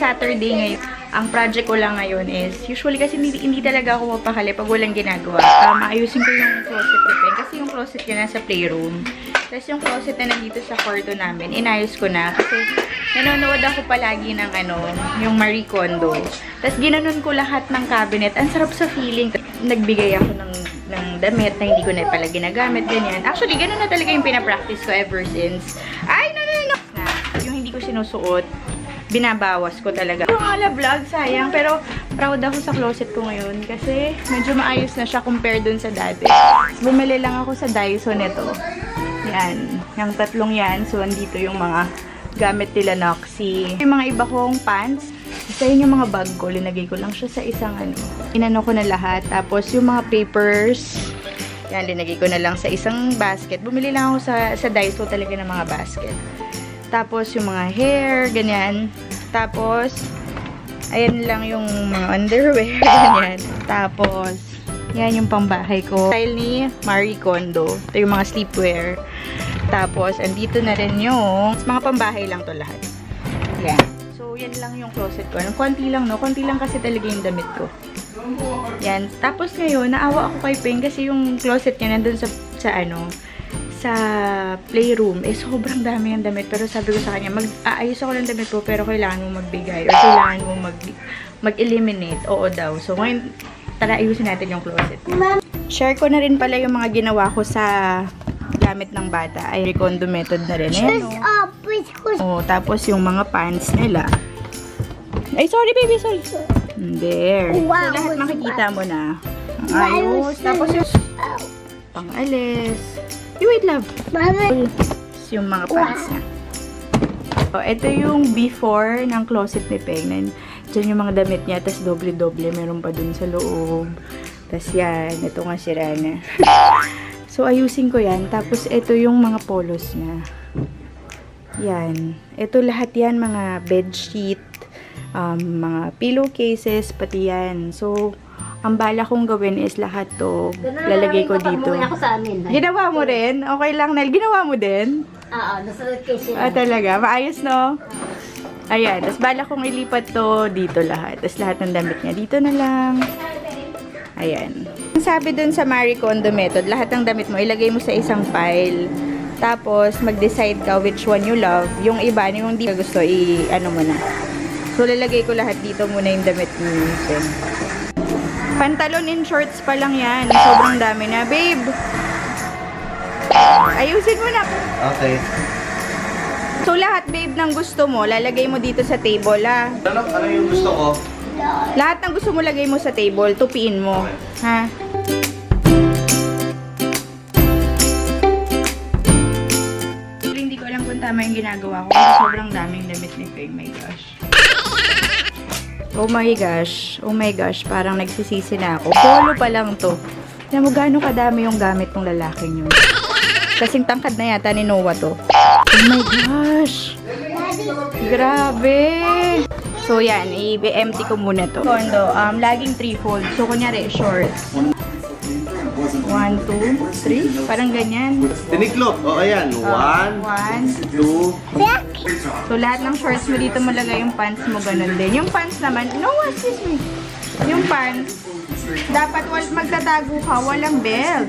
Saturday ngayon. Ang project ko lang ngayon is, usually kasi hindi talaga ako mapakali pag walang ginagawa. Maayusin ko yung closet ni Peng. Kasi yung closet niya nasa playroom. Tapos yung closet na nandito sa kwarto namin, inayos ko na. Kasi nanonood ako palagi ng yung Marie Kondo. Tapos ginanon ko lahat ng cabinet. Ang sarap sa feeling. Nagbigay ako ng damit na hindi ko na pala ginagamit, ganyan. Actually, ganun na talaga yung pinapractice ko ever since. Ay, no. Yung hindi ko sinusuot, binabawas ko talaga. Yung ala vlog, sayang. Pero proud ako sa closet ko ngayon kasi medyo maayos na siya compare dun sa dati. Bumili lang ako sa Daiso nito. Yan. Yung tatlong yan. So, andito yung mga gamit nila Noxy. Yung mga iba kong pants. Isa yun yung mga bag ko. Linagay ko lang siya sa isang Inano ko na lahat. Tapos yung mga papers. Yan, linagay ko na lang sa isang basket. Bumili lang ako sa Daiso talaga ng mga basket. Tapos yung mga hair, ganyan. Tapos, ayan lang yung mga underwear, ganyan. Tapos, yan yung pambahay ko. Style ni Marie Kondo. Ito yung mga sleepwear. Tapos, andito na rin yung mga pambahay lang to lahat. Yan. So, yan lang yung closet ko. Konti lang, no? Konti lang kasi talaga yung damit ko. Yan. Tapos ngayon, naawa ako kay Peng kasi yung closet niya nandun sa playroom, sobrang dami ng damit. Pero sabi ko sa kanya, aayos ako ng damit ko, pero kailangan mo magbigay. Or kailangan mo mag-eliminate. Oo daw. So, ngayon, tara, ayusin natin yung closet. Share ko na rin pala yung mga ginawa ko sa gamit ng bata. Ay, Recondo method na rin. Oh, tapos yung mga pants nila. Ay, sorry baby, sorry. There. So, lahat makikita mo na. Ayos. Tapos yung pang-alis. Wait, love. Yung mga pants niya. So, ito yung before ng closet ni Peng. Diyan yung mga damit niya. Tapos doble-doble. Meron pa dun sa loob. Tapos yan. Ito nga si Rana. So, ayusin ko yan. Tapos, ito yung mga polos niya. Yan. Ito lahat yan. Mga bedsheet. Mga pillowcases. Pati yan. So, ang bala kong gawin is lahat to lalagay ko dito. Ako sa amin, ginawa mo rin? Okay lang, Nel. Ginawa mo din? Oo, nasa case yun. Talaga. Maayos, no? Ayan. Tapos bala kong ilipat to dito lahat. Tapos lahat ng damit niya dito na lang. Ayan. Sabi dun sa Marie Kondo method, lahat ng damit mo, ilagay mo sa isang file. Tapos, mag-decide ka which one you love. Yung iba, yung hindi ka gusto, i-ano mo na. So, lalagay ko lahat dito muna yung damit ni Peng. Pantalon and shorts pa lang yan. Sobrang dami na. Babe! Ayusin mo na. Okay. So, lahat, babe, ng gusto mo, lalagay mo dito sa table, ha? Ano yung gusto ko? Lahat ng gusto mo, lagay mo sa table. Tupiin mo. Ha? Hindi ko alam kung tama yung ginagawa ko. Sobrang daming damit ni Peng. My gosh. Oh my gosh, parang nagsisisi na ako. Polo pa lang to. Alam mo, gaano kadami yung gamit ng lalaking yun. Kasing tangkad na yata ni Noah to. Oh my gosh! Grabe! So yan, i-empty ko muna to. Kondo, laging 3-fold. So kunyari, shorts. 1, 2, 3. Parang ganyan. Tiniklop. O, ayan. 1, 2. So, lahat ng shorts mo dito malagay yung pants mo, ganun din. Yung pants naman, no, excuse me. Yung pants, dapat magtatago ka, walang belt.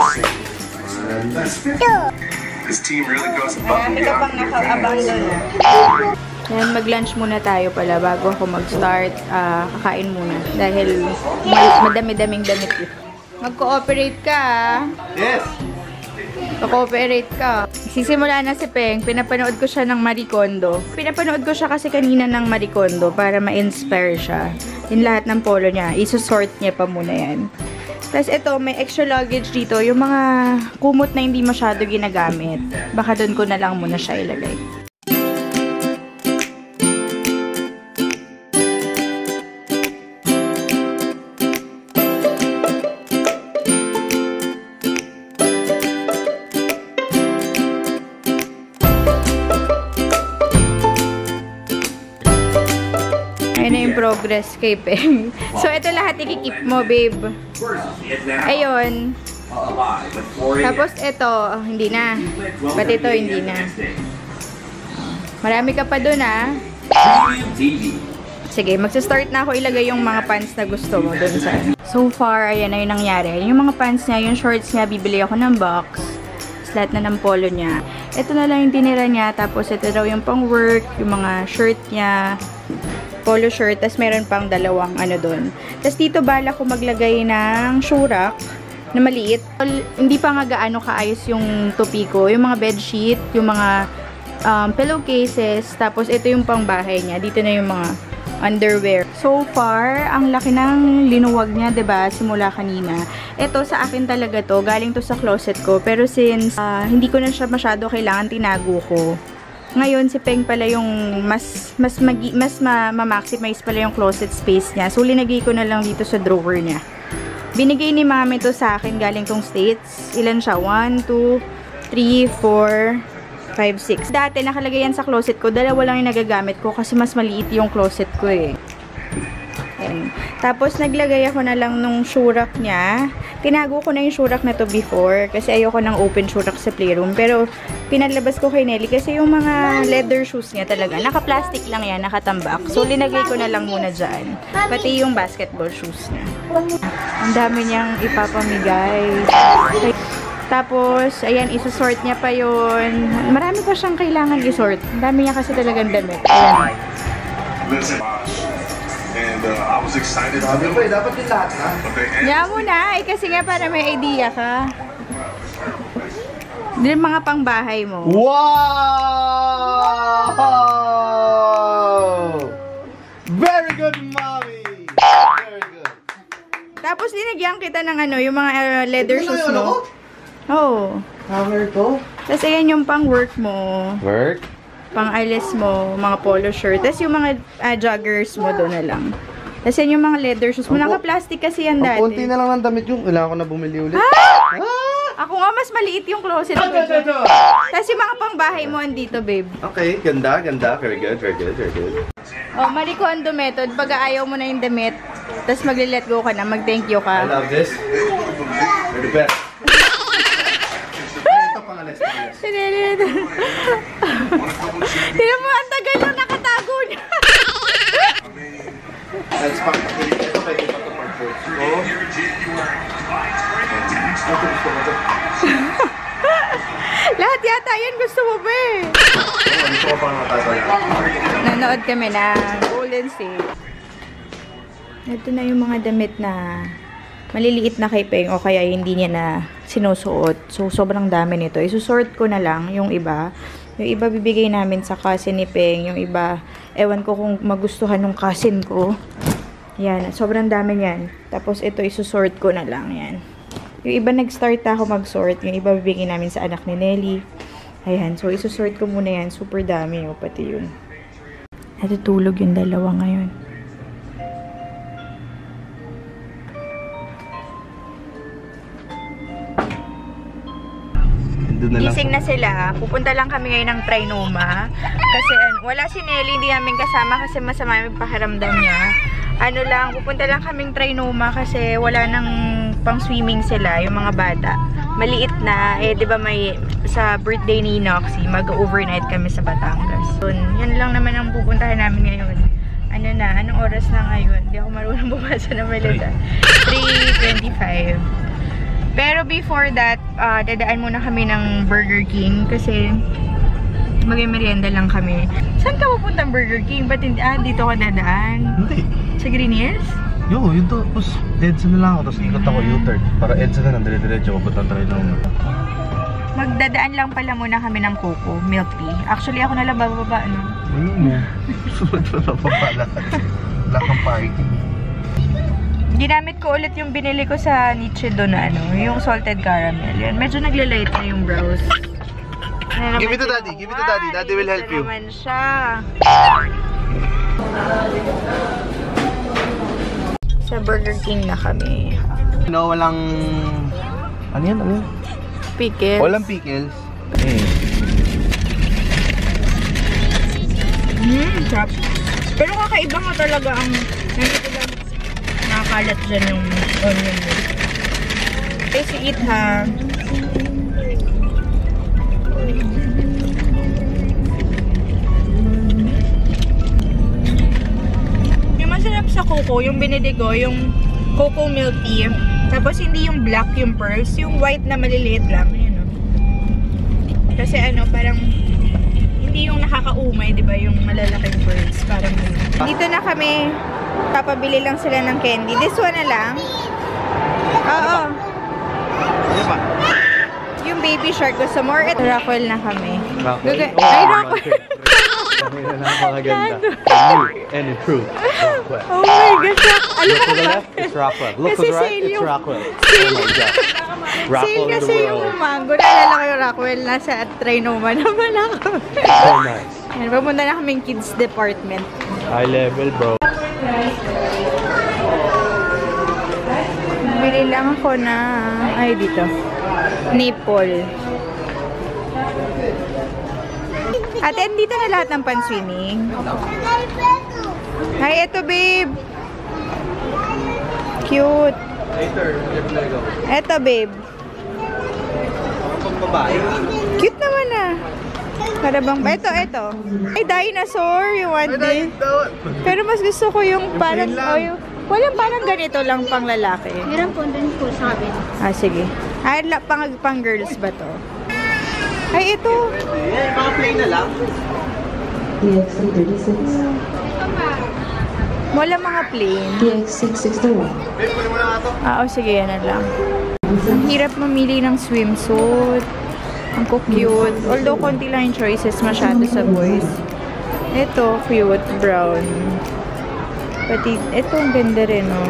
Marami ka pang nakaabang doon. Yan, mag-lunch muna tayo pala bago ako mag-start. Kakain muna. Dahil madami-daming damit yun. Mag-cooperate ka, Yes! Mag-cooperate ka. Sisimula na si Peng. Pinapanood ko siya ng Marie Kondo. Pinapanood ko siya kasi kanina ng Marie Kondo para ma-inspire siya. Yung lahat ng polo niya. Isusort niya pa muna yan. Tapos ito, may extra luggage dito. Yung mga kumot na hindi masyado ginagamit. Baka doon ko na lang muna siya ilagay. Progress kay Peng. So, ito lahat ikikip mo, babe. Ayun. Tapos, ito, hindi na. Ba't ito, hindi na. Marami ka pa dun, ah. sige, magsa-start na ako ilagay yung mga pants na gusto mo dun sa... So far, ayan na yung nangyari. Yung mga pants niya, yung shorts niya, bibili ako ng box. Lahat na ng polo niya. Ito na lang yung tinira niya. Tapos, ito daw yung pang work, yung mga shirt niya, polo shirt. Tapos, meron pang dalawang ano dun. Tapos, dito bala ko maglagay ng shoe rack na maliit. Hindi pa nga gaano kaayos yung tupi ko. Yung mga bedsheet, yung mga pillowcases. Tapos, ito yung pang bahay niya. Dito na yung mga underwear. So far, ang laki ng linuwag niya, 'di ba? Simula kanina. Ito sa akin talaga 'to, galing 'to sa closet ko. Pero since hindi ko na siya masyado kailangan, tinago ko. Ngayon si Peng pala yung mas ma-maximize pala yung closet space niya. So linagay ko na lang dito sa drawer niya. Binigay ni Mami 'to sa akin galing tong States. Ilan siya? 1 2 3 4 5, 6. Dati, nakalagay yan sa closet ko. Dalawa lang yung nagagamit ko kasi mas maliit yung closet ko eh. Ayan. Tapos, naglagay ako na lang nung shoe rack niya. Tinago ko na yung shoe rack na to before kasi ayoko ng open shoe rack sa playroom. Pero, pinalabas ko kay Nelly kasi yung mga leather shoes niya talaga. Naka-plastic lang yan, nakatambak. So, linagay ko na lang muna dyan. Pati yung basketball shoes niya. Ang dami niyang ipapamigay. Tapos, ayan, isusort niya pa yun. Marami pa siyang kailangan isort. Ang dami niya kasi talagang damit. Ayan. And I was excited to do it. Dapat yung lahat na. Yan mo na. Kasi nga para may idea ka. Yung mga pangbahay mo. Wow! Very good, Mommy! Very good. Tapos, linagyan kita ng ano, yung mga leather shoes mo. Oo. Hanger to? Tapos, ayan yung pang-work mo. Work? Pang-alis mo, mga polo shirt. Tapos, yung mga joggers mo doon na lang. Tapos, yan yung mga leather shoes mo. Naka-plastic kasi yan dati. Ang konti na lang ng damit yung kailangan ko na bumili ulit. Ako nga, mas maliit yung closet ko. Tapos, yung mga pangbahay mo andito, babe. Okay, ganda, ganda. Very good, very good, very good. Oh, Maricondo method. Pag ayaw mo na yung damit, tapos magli-let go ka na, mag-thank you ka. I love this. You're the best. Tignan mo, ang tagal nung nakatago niya. That's fine. Ito pwede pa ito pang-post. Lahat yata yan gusto mo ba eh. Gusto ko pang matatala. Nanood kami na Golden State. Ito na yung mga damit na maliliit na kay Peng o kaya hindi niya na sinusuot. So, sobrang dami nito. Isusort ko na lang yung iba. Yung iba bibigay namin sa cousin ni Peng. Yung iba, ewan ko kung magustuhan ng cousin ko. Yan. Sobrang dami yan. Tapos, ito isusort ko na lang. Yan. Yung iba nag-start ako mag-sort. Yung iba bibigay namin sa anak ni Nelly. Ayan. So, isusort ko muna yan. Super dami. O, pati yun. Natutulog yung dalawa ngayon. Gising na sila. Pupunta lang kami ngayon ng Trinoma. Kasi wala si Nelly, hindi namin kasama kasi masama yung pakiramdam niya. Ano lang, pupunta lang kaming Trinoma kasi wala nang pang swimming sila, yung mga bata. Maliit na, eh 'di ba may sa birthday ni Noxy, mag-overnight kami sa Batangas. So, yan lang naman ang pupuntahan namin ngayon. Ano na, anong oras na ngayon? Hindi ako marunong bumasa ng malita. 3:25. Pero before that, dadaan muna kami ng Burger King kasi mag-merienda lang kami. Saan ka pupuntang Burger King? Ba't dito ka dadaan? Hindi. Sa Green Hills? Yo, yun to. Tapos, EDSA na lang ako. Tapos ikot ako U-turn. Para EDSA na lang. Dire-diretso ako. Puntang tayo lang. Magdadaan lang pala muna kami ng Coco, milk tea. Actually, ako na lang bababa, ano? Ano mo? Sunod na papala. Wala kang parking. Ginamit ko ulit yung binili ko sa Nietzsche doon na ano, yung salted caramel. Yan, medyo nagle-light na yung brows. Give it to daddy, give it to daddy. Daddy will help you. Naman siya. Sa Burger King na kami. No, walang... Ano yan? Ano yan? Pickles. Walang pickles. Sarap. Pero kakaiba nga talaga ang... Nakakalat dyan yung onion mo. Kasi eat ha. coco, yung binili ko, yung cocoa milk tea. Tapos hindi yung black yung pearls, yung white na maliliit lang. Yun, no? Kasi ano, parang hindi yung nakakaumay, di ba? Yung malalaking pearls. Parang dito na kami. Papabili lang sila ng candy. This one na lang. Oo. Ano ba? Yung baby shark. Gusto more? Ito, Rockwell na kami. Rockwell? Ay, Rockwell! Kami na napakaganda. And improved. Rockwell. Oh my gosh. Alam Look mo to the ba? left, it's Rockwell. Look to Kasi the right, sale it's yung- Rockwell. Oh Sale. my God. Sale Rockwell in kasi the yung world. mango. Naalala ko yung Rockwell. Nasa Trinoma naman ako. So nice. Yan, papunta na kaming kids department. High level, bro. Bili lang ako na... Ay, dito. Nipple. Ate, dito na lahat ng pan-swimming. Ay, eto, babe. Cute. Later, go. Eto, babe. Babae. Cute naman ah. Para bang... Eto. Ay, dinosaur. You want it? Pero mas gusto ko yung parang... Walang parang ganito lang pang lalaki. Meron po dun po sa kabin. Ah, sige. Ay, pang girls ba to? Ay, ito. Mga plain na lang. DX336, Wala mga plain. DX661, Ah, sige, yan na lang. Ang hirap mamili ng swimsuit. Ang cute. Although, konti lang yung choices masyado sa boys. Ito, cute. Brown. Pati, ito, ang ganda rin, oh.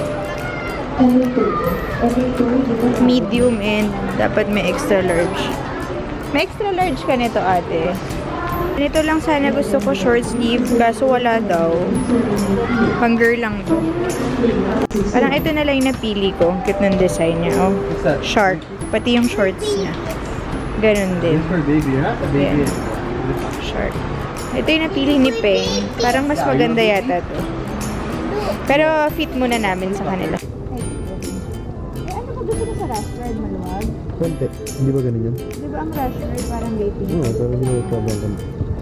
Medium and dapat may extra large. May extra large ka nito, ate. Nito lang sana gusto ko short sleeve, kaso wala daw. Pang girl lang to. Parang ito na lang yung napili ko. Cute ng design niya, oh. Shark. Pati yung shorts niya. Ganun din. For baby, ha? A baby. Shark. Ito yung napili ni Peng. Parang mas maganda yata to. Pero fit muna namin sa kanila. Ano ba gusto mo sa rush ride, maluwag? Konti. Hindi ba ganun yun? Di ba ang rush ride parang waiting? Oo, pero hindi mo sobrang ganda.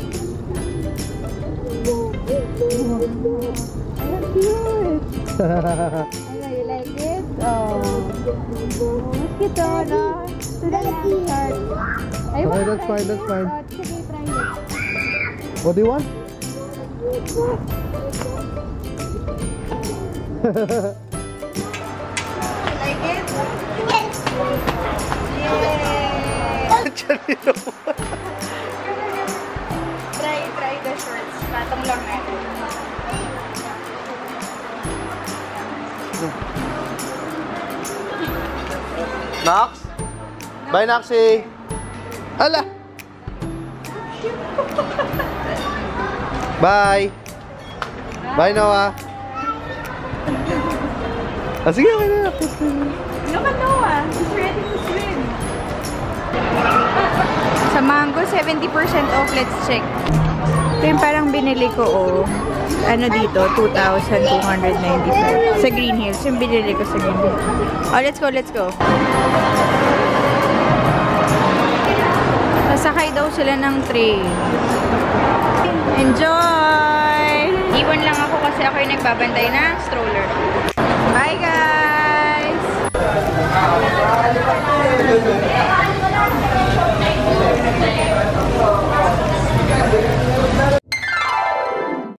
Ay, ang cute! Ano, you like it? Oh. Mas cute, oh, no? Ito na lang, shark. Ay, Okay, that's fine, that's fine. Sige, try it. What do you want? You like it? Yes! Yay! Try the shorts. Patong lang natin. Nox? Bye, Noxy! Ala! Bye! Bye, Noah! Ah, sige, okay na. Look at Noah. He's ready to swim. Sa mango, 70% off. Let's check. Ito yung parang binili ko, oh. Ano dito? 2,295. Sa Green Hills. Yung binili ko sa Green Hills. Oh, let's go, let's go. Sasakay daw sila ng train. Enjoy! Iwan lang ako kasi ako yung nagbabantay ng stroller. Bye, guys!